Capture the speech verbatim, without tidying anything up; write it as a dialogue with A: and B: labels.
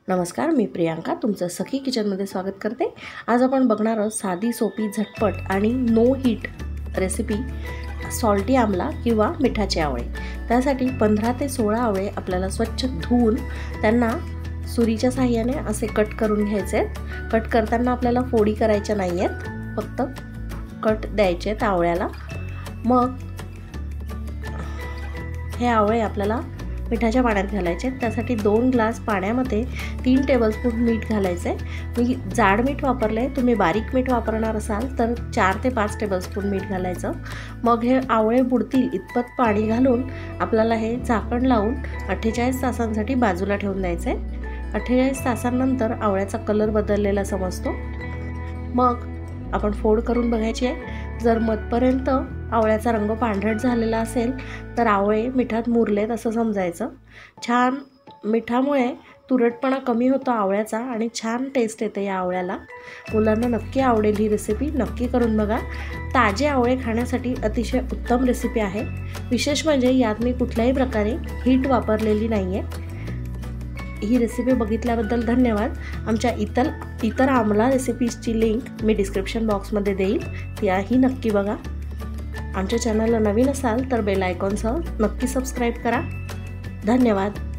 A: नमस्कार, मी प्रियांका तुमचं सखी किचनमध्ये स्वागत करते। आज आपण बघणार आहोत साधी सोपी झटपट आणि नो हीट रेसिपी सॉल्टी आमला किंवा मिठाचे आवळे। त्यासाठी पंधरा ते सोळा आवळे आपल्याला स्वच्छ धुवून त्यांना सुरीच्या सहाय्याने असे कट करून घ्यायचे। कट करताना आपल्याला फोडी करायच्या नाहीयेत, फक्त कट द्यायचे आहेत आवळ्याला। मग हे आवळे आपल्याला मिठाच्या पाण्यात घालायचे। त्यासाठी दोन ग्लास पाण्यामध्ये तीन टेबलस्पून मीठ घालायचे। मी जाड मीठ वापरले, तुम्ही बारीक मीठ वापरणार असाल तर चार ते पाच टेबलस्पून मीठ घालायचं। मग हे आवळे बुडतील इतपत पाणी घालून आपल्याला हे झाकण लावून अठ्ठेचाळीस तासांसाठी बाजूला ठेवून द्यायचे। अठ्ठेचाळीस तासांनंतर आवळ्याचा कलर बदललेला समजतो। मग आपण फोड करून बघायची आहे। जर मधपर्यंत आवळ्याचा रंग पांढरट झालेला असेल तर आवळे मिठात मुरलेत असं समजायचं। छान मिठामुळे तुरटपणा कमी होतो आवळ्याचा आणि छान टेस्ट येते या आवळ्याला। मुलांना नक्की आवडेल ही रेसिपी, नक्की करून बघा। ताजे आवळे खाण्यासाठी अतिशय उत्तम रेसिपी आहे। विशेष म्हणजे यात मी कुठल्याही प्रकारे हीट वापरलेली नाही आहे। ही रेसिपी बघितल्याबद्दल धन्यवाद। आमच्या इतर इतर आमला रेसिपीजची लिंक मी डिस्क्रिप्शन बॉक्समध्ये देईल, त्याही नक्की बघा। आमच्या चॅनलला नवीन असाल तर बेल आयकॉनसह नक्की सबस्क्राईब करा। धन्यवाद।